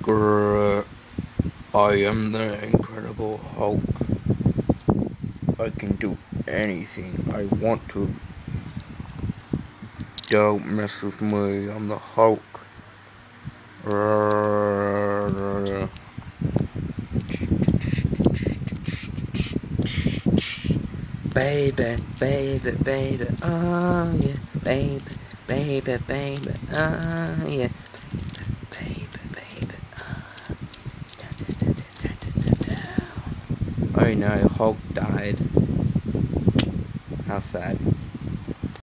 Grr, I am the Incredible Hulk. I can do anything I want to. Don't mess with me, I'm the Hulk. Baby, baby, baby, oh yeah, baby, baby, baby, oh yeah, baby, baby, oh no, Hulk died. How sad.